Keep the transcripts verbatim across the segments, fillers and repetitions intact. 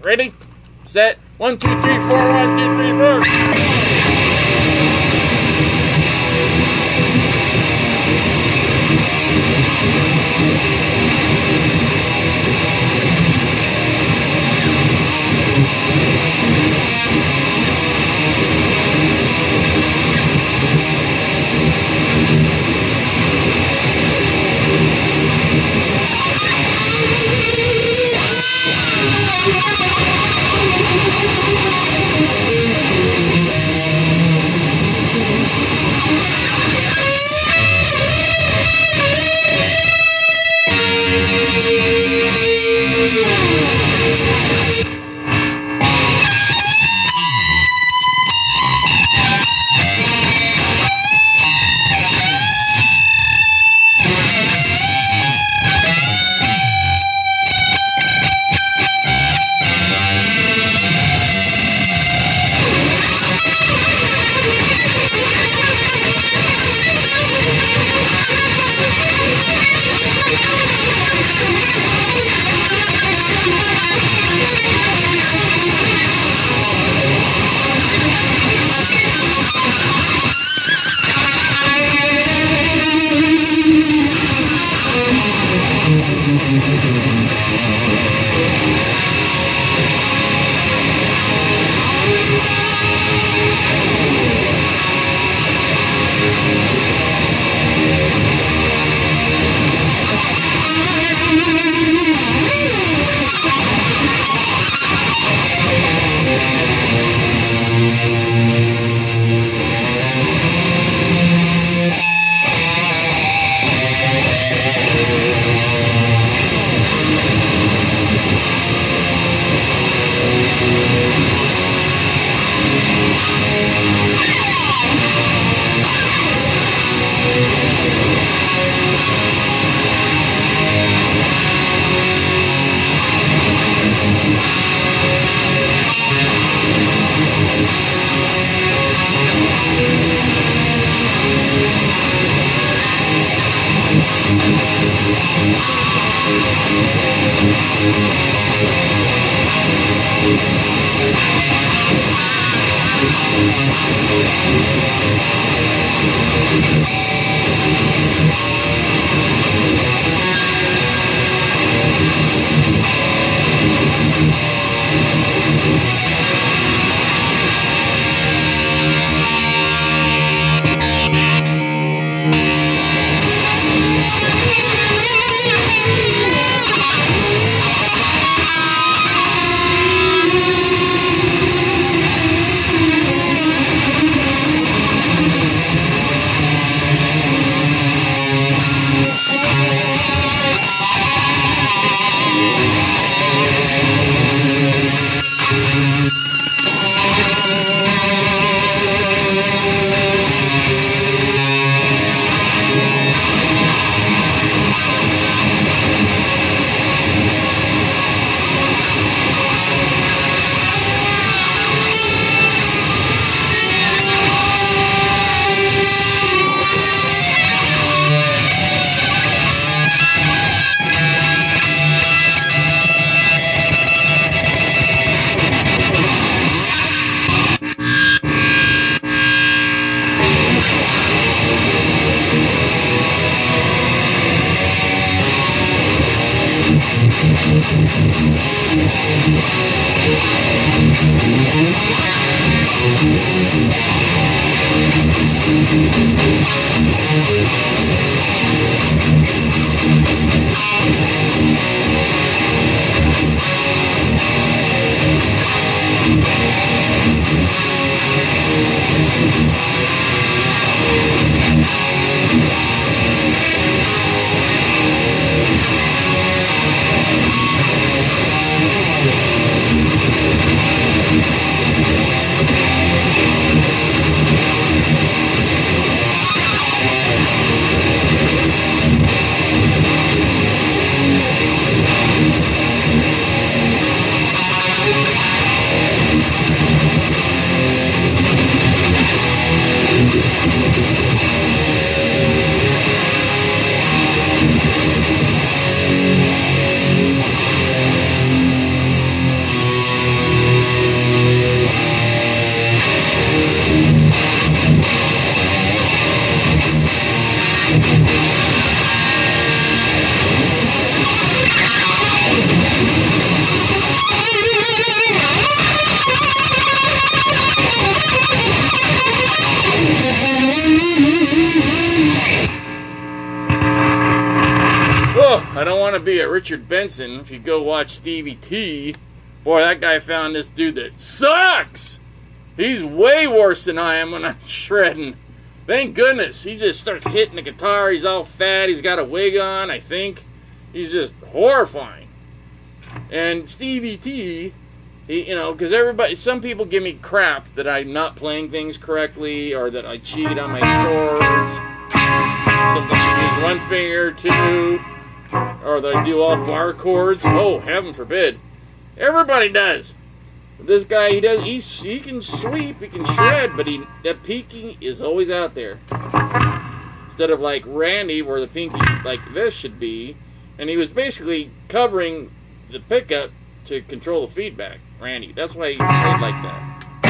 Ready, set, one, two, three, four, one, two, three, four. be a Richard Benson if you go watch Stevie T. Boy, that guy found this dude that sucks. He's way worse than I am when I'm shredding. Thank goodness. He just starts hitting the guitar. He's all fat. He's got a wig on, I think. He's just horrifying. And Stevie T, he, you know, because everybody, some people give me crap that I'm not playing things correctly or that I cheat on my chords. Sometimes I use one finger, two, or that I do all bar chords. Oh, heaven forbid. Everybody does. This guy, he does. He he can sweep, he can shred, but he that peaking is always out there. Instead of like Randy, where the pinky like this should be, and he was basically covering the pickup to control the feedback. Randy, that's why he played like that.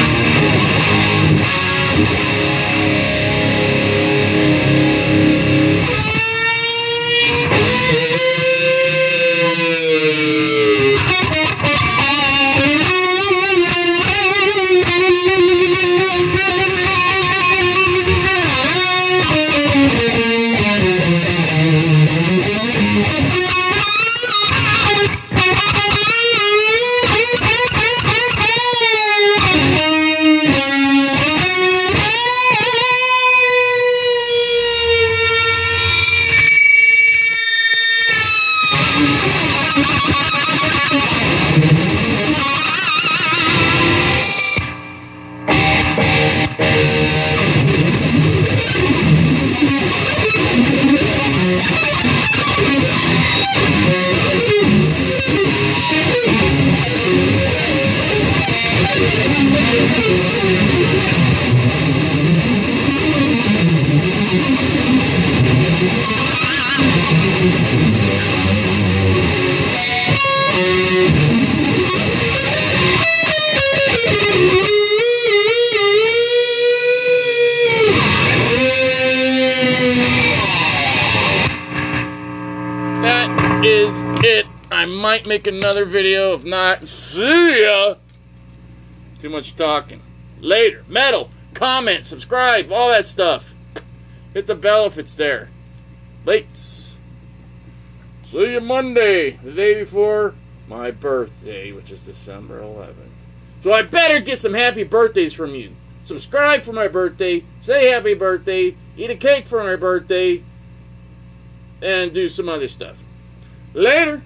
That is it. I might make another video. If not, see ya. Too much talking. Later. Metal. Comment. Subscribe. All that stuff. Hit the bell if it's there. Lates. See you Monday. The day before my birthday, which is December eleventh. So I better get some happy birthdays from you. Subscribe for my birthday. Say happy birthday. Eat a cake for my birthday. And do some other stuff. Later.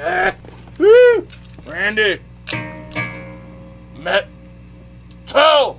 Woo! Randy. Met. Tell.